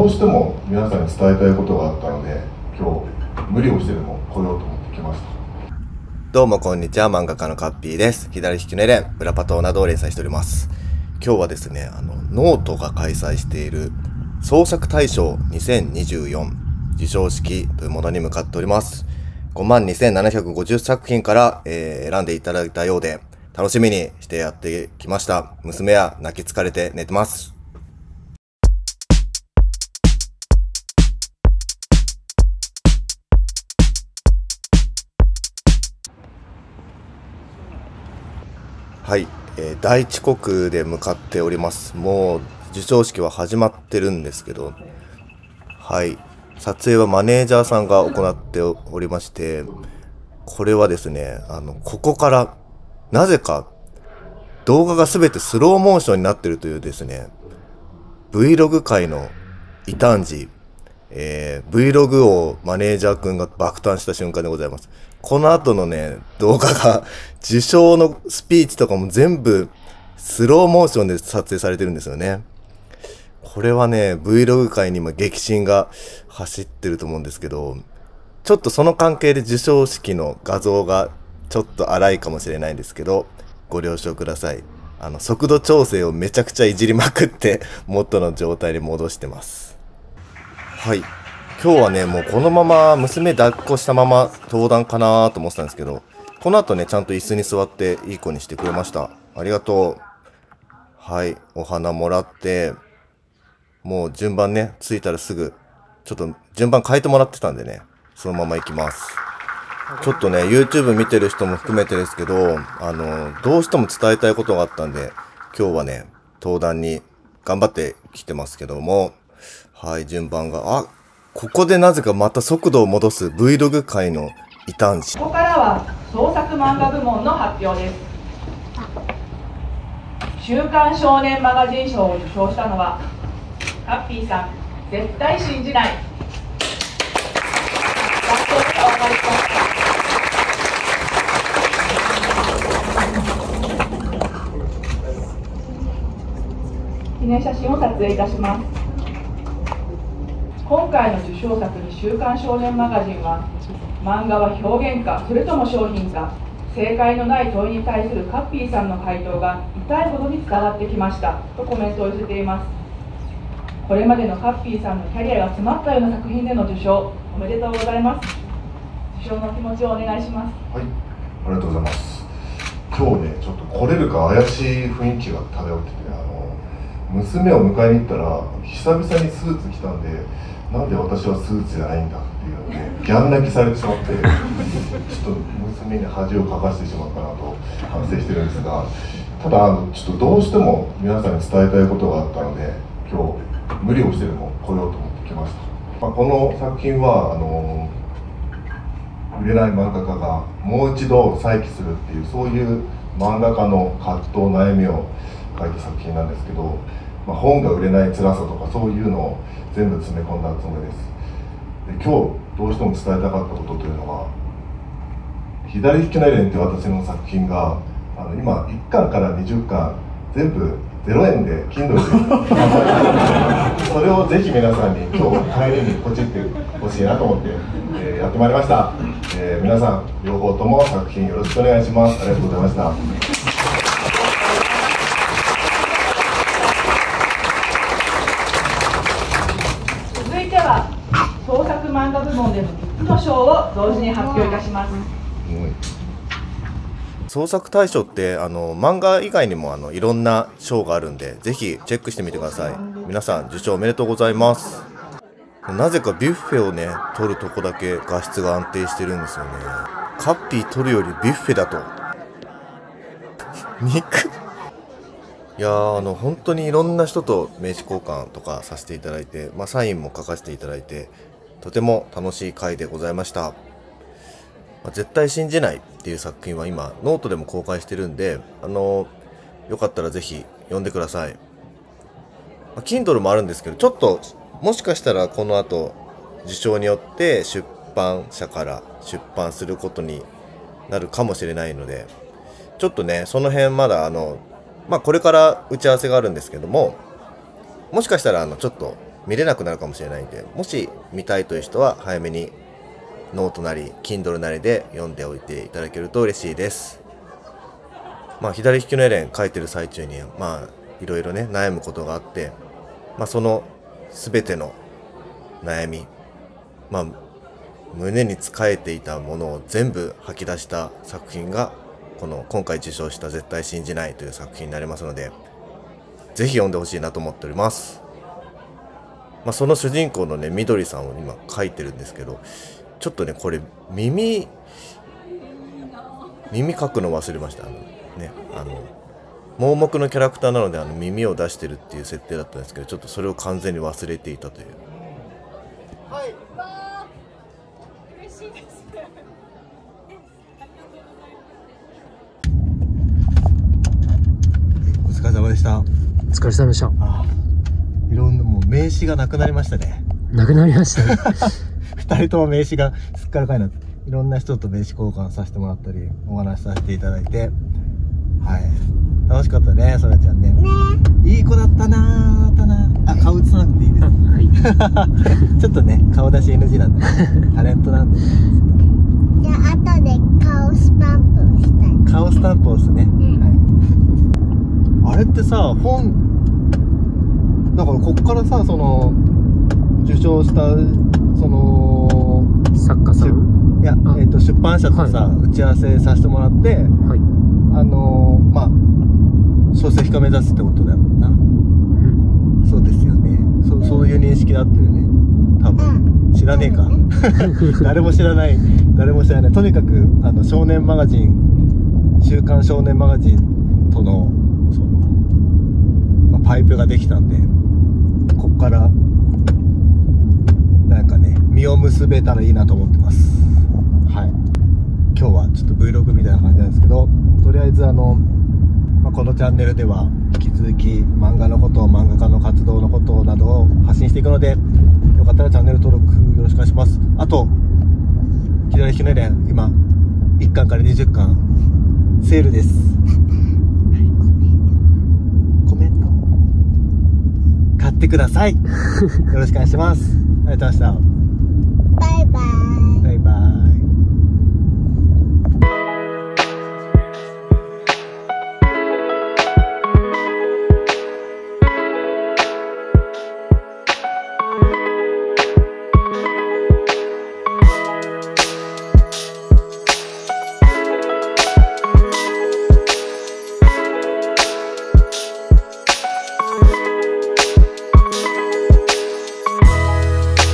どうしても皆さんに伝えたいことがあったので、今日無理をしてでも来ようと思ってきました。 どうもこんにちは、漫画家のカッピーです。左利きのエレン、裏パトーなどを連載しております。今日はですね、ノートが開催している創作大賞2024授賞式というものに向かっております。52,750 作品から、選んでいただいたようで、楽しみにしてやってきました。娘は泣き疲れて寝てます。はい、第一国で向かっております。もう授賞式は始まってるんですけど、はい、撮影はマネージャーさんが行っておりまして、これはですね、ここからなぜか動画がすべてスローモーションになっているというですね、Vlog 界の異端児、Vlog をマネージャーくんが爆誕した瞬間でございます。この後のね、動画が、受賞のスピーチとかも全部、スローモーションで撮影されてるんですよね。これはね、Vlog 界に今激震が走ってると思うんですけど、ちょっとその関係で授賞式の画像がちょっと荒いかもしれないんですけど、ご了承ください。速度調整をめちゃくちゃいじりまくって、元の状態に戻してます。はい。今日はね、もうこのまま娘抱っこしたまま登壇かなと思ってたんですけど、この後ね、ちゃんと椅子に座っていい子にしてくれました。ありがとう。はい。お花もらって、もう順番ね、着いたらすぐ、ちょっと順番変えてもらってたんでね、そのまま行きます。ちょっとね、YouTube 見てる人も含めてですけど、どうしても伝えたいことがあったんで、今日はね、登壇に頑張ってきてますけども、はい、順番が、ここでなぜかまた速度を戻す Vlog 界の異端児。 ここからは創作漫画部門の発表です。週刊少年マガジン賞を受賞したのはカッピーさん、絶対信じない。学校でお分かりください。記念写真を撮影いたします。今回の受賞作に週刊少年マガジンは、漫画は表現かそれとも商品か、正解のない問いに対するカッピーさんの回答が痛いほどに伝わってきましたとコメントを寄せています。これまでのカッピーさんのキャリアが詰まったような作品での受賞、おめでとうございます。受賞の気持ちをお願いします。 はい、ありがとうございます。今日ね、ちょっと来れるか怪しい雰囲気が漂ってて、娘を迎えに行ったら久々にスーツ着たんで、なんで私はスーツじゃないんだっていうので、ギャン泣きされてしまってちょっと娘に恥をかかしてしまったなと反省してるんですが、ただちょっとどうしても皆さんに伝えたいことがあったので、今日無理をしてでも来ようと思ってきました。この作品は売れない漫画家がもう一度再起するっていう、そういう漫画家の葛藤悩みを書いた作品なんですけど、本が売れない辛さとかそういうのを全部詰め込んだつもりです。で、今日どうしても伝えたかったことというのは、左利きのエレンっていう私の作品が今1巻から20巻全部0円で Kindle でそれをぜひ皆さんに今日帰りにポチってほしいなと思って、やってまいりました。皆さん両方とも作品よろしくお願いします。ありがとうございました。 続いては創作漫画部門での3つの賞を同時に発表いたします。 創作大賞って漫画以外にもいろんな賞があるんで、ぜひチェックしてみてください。皆さん受賞おめでとうございます。なぜかビュッフェをね取るとこだけ画質が安定してるんですよね。カッピー取るよりビュッフェだと肉いやー、本当にいろんな人と名刺交換とかさせていただいて、サインも書かせていただいて、とても楽しい回でございました。絶対信じないっていう作品は今ノートでも公開してるんで、よかったらぜひ読んでください。Kindle もあるんですけど、ちょっともしかしたらこの後受賞によって出版社から出版することになるかもしれないので、ちょっとねその辺まだこれから打ち合わせがあるんですけども、もしかしたらちょっと見れなくなるかもしれないんで、もし見たいという人は早めにノートなり Kindle なりで読んでおいていただけると嬉しいです。左利きのエレン書いてる最中にいろいろね悩むことがあって、その全ての悩み、胸につかえていたものを全部吐き出した作品が今回受賞した絶対信じないという作品になりますので、ぜひ読んでほしいなと思っております。その主人公のねみどりさんを今書いてるんですけど、ちょっとねこれ耳書くの忘れました。盲目のキャラクターなので耳を出してるっていう設定だったんですけど、ちょっとそれを完全に忘れていたという。はい、 嬉しいです。 お疲れ様でした。 お疲れ様でした。 いろんなもう名刺がなくなりましたね。 なくなりましたね。 2人とも名刺がすっからかいなって、いろんな人と名刺交換させてもらったりお話しさせていただいて、楽しかったね、そらちゃんね。いい子だったなー。顔映さなくていいです。はい。ちょっとね、顔出し NG なんで、タレントなんで。 じゃあ後で顔スタンプをしたい。 顔スタンプを押すね。あれってさ、本だからこっからさ、受賞した作家さん、 いや、出版社とさ、打ち合わせさせてもらって、書籍化目指すってことだよな。そうですよね。そういう認識で合ってるね。多分。知らねえか。誰も知らない。とにかく、少年マガジン、週刊少年マガジンとの、パイプができたんで、こっから、なんかね、実を結べたらいいなと思ってます。はい。今日はちょっと Vlog みたいな感じなんですけど、とりあえずこのチャンネルでは引き続き漫画のこと、漫画家の活動のことなどを発信していくので、よかったらチャンネル登録よろしくお願いします。あと、左利きのエレン、今、1巻から20巻、セールです。コメント買ってください。よろしくお願いします。ありがとうございました。 バイバイ。